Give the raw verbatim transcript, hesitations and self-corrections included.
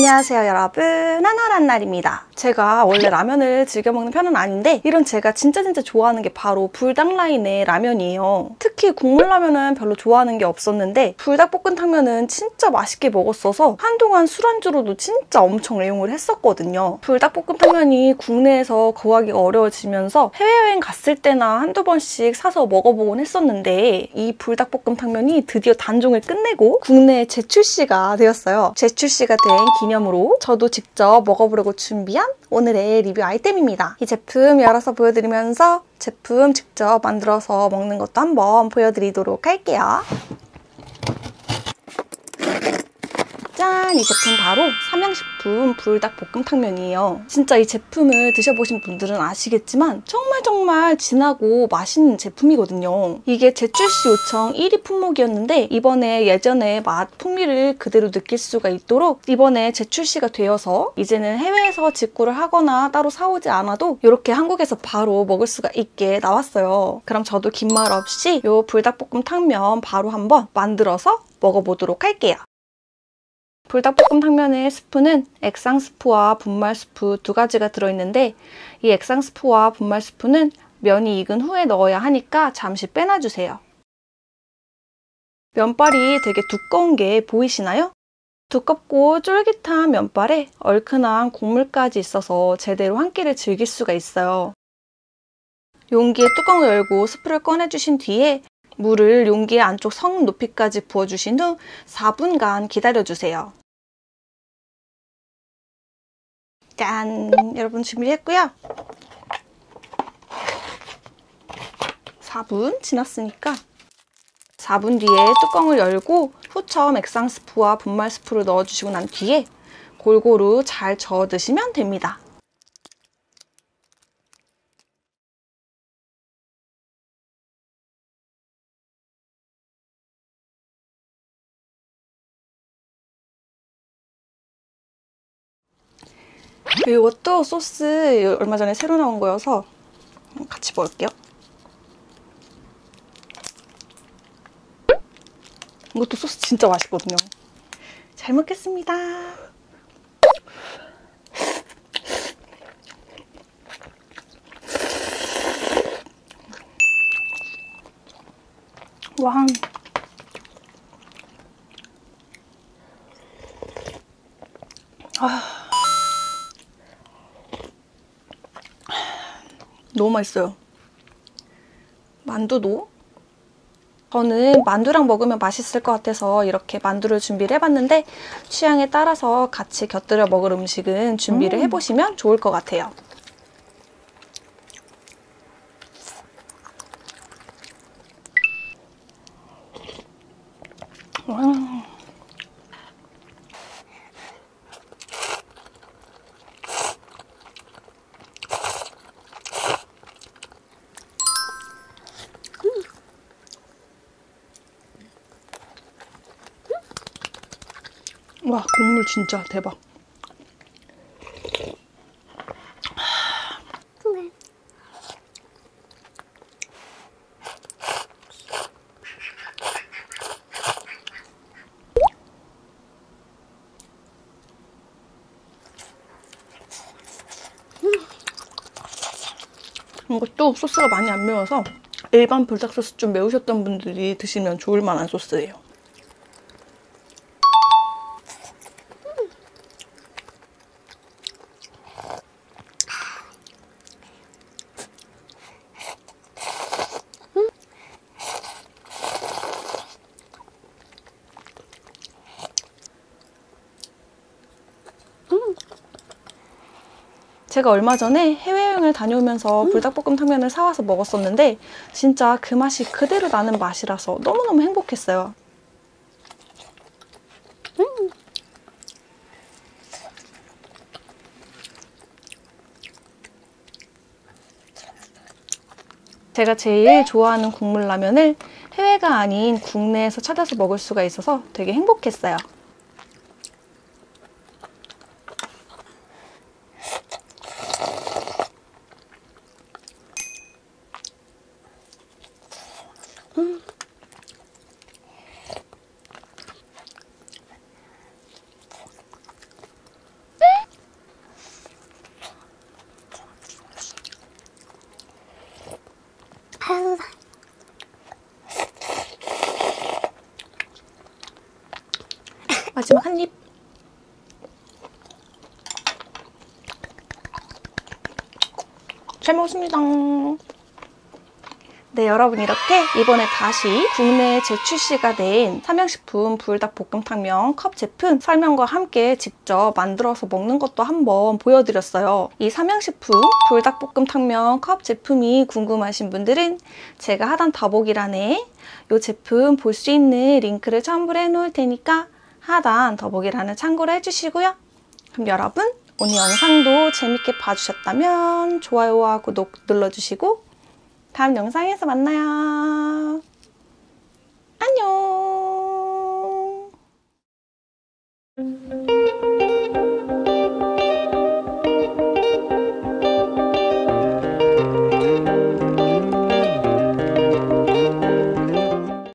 안녕하세요 여러분, 하나란 날입니다. 제가 원래 라면을 즐겨 먹는 편은 아닌데 이런 제가 진짜 진짜 좋아하는 게 바로 불닭 라인의 라면이에요. 특히 국물 라면은 별로 좋아하는 게 없었는데 불닭볶음탕면은 진짜 맛있게 먹었어서 한동안 술안주로도 진짜 엄청 애용을 했었거든요. 불닭볶음탕면이 국내에서 구하기가 어려워지면서 해외여행 갔을 때나 한두 번씩 사서 먹어보곤 했었는데 이 불닭볶음탕면이 드디어 단종을 끝내고 국내에 재출시가 되었어요. 재출시가 된 기념으로 저도 직접 먹어보려고 준비한 오늘의 리뷰 아이템입니다. 이 제품 열어서 보여드리면서 제품 직접 만들어서 먹는 것도 한번 보여드리도록 할게요. 짠! 이 제품 바로 삼양식품 불닭볶음탕면이에요. 진짜 이 제품을 드셔보신 분들은 아시겠지만 정말 정말 진하고 맛있는 제품이거든요. 이게 재출시 요청 일 위 품목이었는데 이번에 예전의 맛, 풍미를 그대로 느낄 수가 있도록 이번에 재출시가 되어서 이제는 해외에서 직구를 하거나 따로 사오지 않아도 이렇게 한국에서 바로 먹을 수가 있게 나왔어요. 그럼 저도 긴 말 없이 이 불닭볶음탕면 바로 한번 만들어서 먹어보도록 할게요. 불닭볶음탕면의 스프는 액상 스프와 분말 스프 두 가지가 들어있는데 이 액상 스프와 분말 스프는 면이 익은 후에 넣어야 하니까 잠시 빼놔주세요. 면발이 되게 두꺼운 게 보이시나요? 두껍고 쫄깃한 면발에 얼큰한 국물까지 있어서 제대로 한 끼를 즐길 수가 있어요. 용기의 뚜껑을 열고 스프를 꺼내주신 뒤에 물을 용기의 안쪽 성 높이까지 부어주신 후 사 분간 기다려주세요. 짠! 여러분 준비했고요. 사 분 지났으니까 사 분 뒤에 뚜껑을 열고 후첨 액상 스프와 분말 스프를 넣어주시고 난 뒤에 골고루 잘 저어 드시면 됩니다. 이것도 소스 얼마 전에 새로 나온 거여서 같이 먹을게요. 이것도 소스 진짜 맛있거든요. 잘 먹겠습니다. 와. 아. 너무 맛있어요. 만두도 저는 만두랑 먹으면 맛있을 것 같아서 이렇게 만두를 준비를 해봤는데 취향에 따라서 같이 곁들여 먹을 음식은 준비를 해보시면 좋을 것 같아요. 음. 와, 국물 진짜 대박. 이것도 소스가 많이 안 매워서 일반 불닭 소스 좀 매우셨던 분들이 드시면 좋을 만한 소스예요. 제가 얼마 전에 해외여행을 다녀오면서 음. 불닭볶음탕면을 사와서 먹었었는데 진짜 그 맛이 그대로 나는 맛이라서 너무너무 행복했어요. 음. 제가 제일 좋아하는 국물 라면을 해외가 아닌 국내에서 찾아서 먹을 수가 있어서 되게 행복했어요. 음. 마지막 한 입. 잘 먹었습니다. 네, 여러분 이렇게 이번에 다시 국내에 재출시가 된 삼양식품 불닭볶음탕면 컵 제품 설명과 함께 직접 만들어서 먹는 것도 한번 보여드렸어요. 이 삼양식품 불닭볶음탕면 컵 제품이 궁금하신 분들은 제가 하단 더보기란에 이 제품 볼 수 있는 링크를 첨부를 해놓을 테니까 하단 더보기란을 참고를 해주시고요. 그럼 여러분 오늘 영상도 재밌게 봐주셨다면 좋아요와 구독 눌러주시고 다음 영상에서 만나요. 안녕.